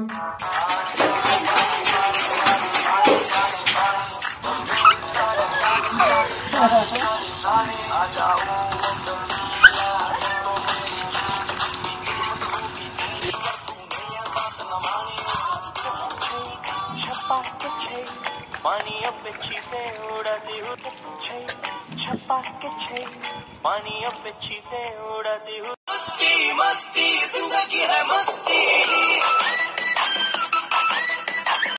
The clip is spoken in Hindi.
पानी अब छिपे उड़ाती हूँ छपा के छे पानी अब छिपे उड़ाती हूँ। मस्ती मस्ती जिंदगी है मस्ती।